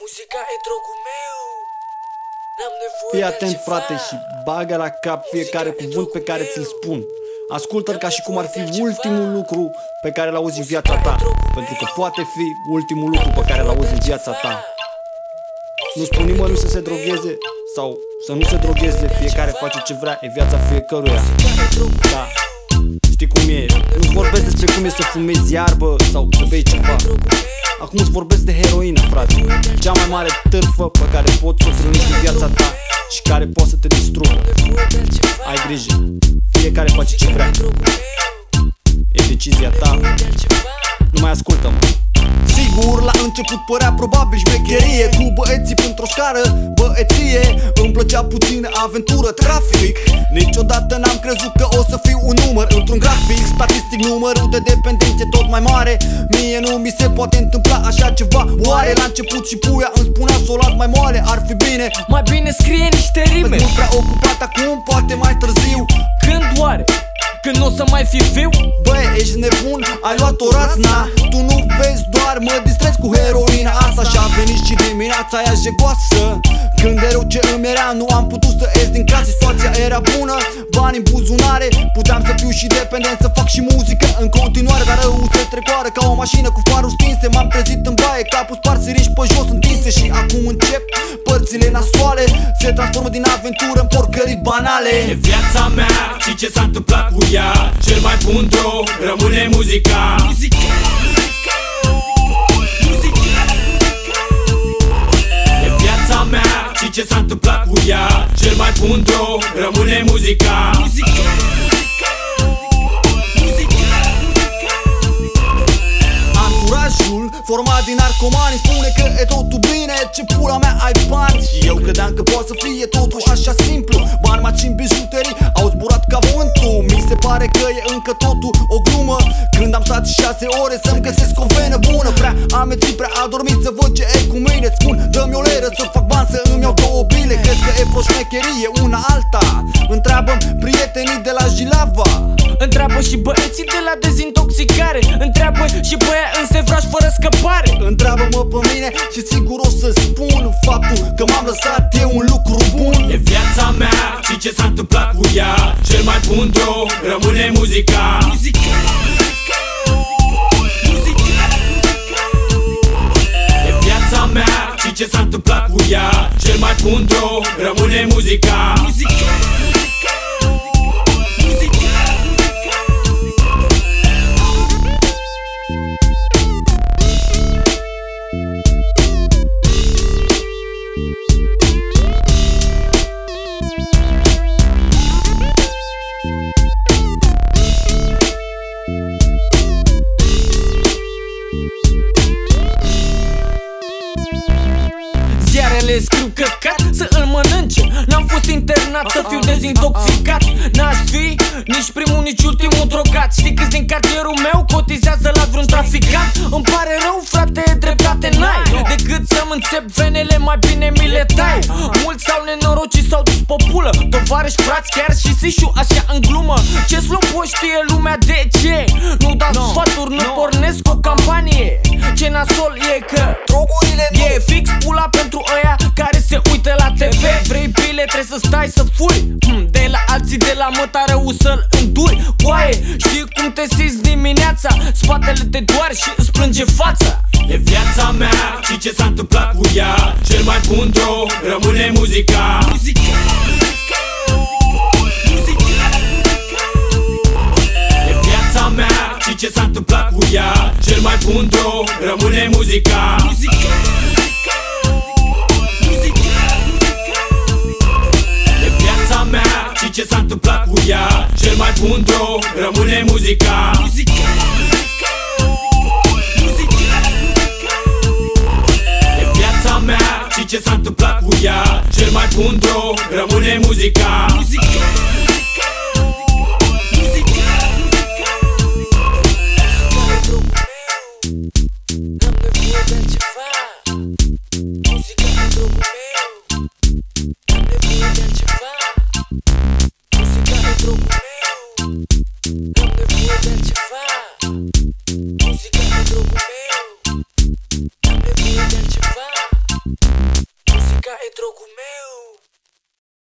Muzica e drogul meu. N-am nevoie. Fii atent, frate, și bagă la cap fiecare cuvânt pe care ți-l spun. Ascultă-l ca și cum ar fi ultimul lucru pe care l-auzi în viața ta, pentru că poate fi ultimul lucru pe care l-auzi în viața ta. Nu spun nimănui să se drogheze sau să nu se drogheze, fiecare face ce vrea, e viața fiecăruia. Da, știi cum e, nu vorbesc despre cum e să fumezi iarbă sau să bei ceva. Acum îți vorbesc de heroină, frate, cea mai mare târfă pe care poți să o trăiești în viața ta și care poate să te distrugă. Ai grijă, fiecare face ce vrea, e decizia ta, nu mai ascultă-mă. Sigur, la început părea probabil șmecherie, cu băieții într-o scară, băieție. Îmi plăcea puțină aventură, trafic. Niciodată n-am crezut că o să fiu un număr într-un grafic. Statistic numărul de dependenți e tot mai mare. Mie nu mi se poate întâmpla așa ceva. Oare la început și puia îmi spunea să o las mai moale. Ar fi bine, mai bine scrie niște rime. mult prea ocupat acum, poate mai târziu. Când oare? Când o să mai fi viu? Băi, ești nebun, ai luat o razna. Tu nu vezi, doar mă distrezi cu heroina asta. Și-a venit și dimineața aia jegoasă. Când de rău ce îmi era, nu am putut să ies din casă. Situația era bună, bani în buzunare. Puteam să fiu și dependent, să fac și muzică în continuare. Dar rău se trecoară ca o mașină cu farul stinse. M-am trezit în baie, capul spart, siriși pe jos întinse. Și acum încep părțile nasoale, se transformă din aventură în porcării banale. E viața mea și ce s-a întâmplat cu ea, cel mai bun drog rămâne muzica. E viața mea și ce s-a întâmplat cu ea, cel mai bun drog rămâne muzica. Anturajul format din narcomani spune că e totul bine, ce pula mea ai bani. Și eu credeam că poate să fie totul așa simplu. Bani, maci în bijuterii au zburat ca vântul. Mi se pare că e încă totul o glumă. Când am stat 6 ore să-mi găsesc o venă bună. Prea amețit, prea adormit să văd ce e cu mine. Îți spun, dă-mi o leră să fac bani, să îmi iau 2 bile. Crezi că e vreo șmecherie una alta? Întreabă-mi prietenii de la Jilava. Întreabă și băieții de la dezintoxicare. Întreabă și băia în sevraj fără scăpare. Întreabă-mă pe mine și sigur o să spun faptul că m-am lăsat e un lucru bun. E viața mea și ce s-a întâmplat cu ea, cel mai bun drog rămâne muzica. E viața mea și ce s-a întâmplat cu ea, cel mai bun drog rămâne muzica. Ziarele scriu căcat să îl mănânce. N-am fost internat să fiu dezintoxicat. N-aș fi nici primul, nici ultimul drogat. Știi câți din cartierul meu cotizează la vreun traficant? Îmi pare rău, frate, dreptate n-ai. Decât să-mi înțep venele, mai bine mi le tai. Mulți s-au nenorocit, s-au dus pe pulă. Tovarăși, frați, chiar și sișu, așa în glumă. Ce slopo știe lumea de ce? Nu dau sfaturi, nu pornesc o campanie. Ce nasol e că drogurile e fix pula pentru ăia care se uită la TV. Vrei bile, trebuie să stai să furi de la alții, de la mătarău să-l înduri. Coaie, știi cum te simți dimineața? Spatele te doare și îți plânge fața. E viața mea și ce s-a întâmplat cu ea, cel mai bun drog rămâne muzica. E viața mea și ce s-a întâmplat cu ea, cel mai bun drog rămâne muzica. E viața mea și ce s-a întâmplat cu ea, cel mai bun drog rămâne muzica. E viața mea și ce s-a întâmplat cu ea, cel mai bun drog rămâne muzica. N-am nevoie de altceva. Muzica e drogul meu. N-am nevoie de altceva. Muzica e drogul meu. N-am nevoie de altceva. Muzica e drogul meu. N-am nevoie de altceva. e drogul meu.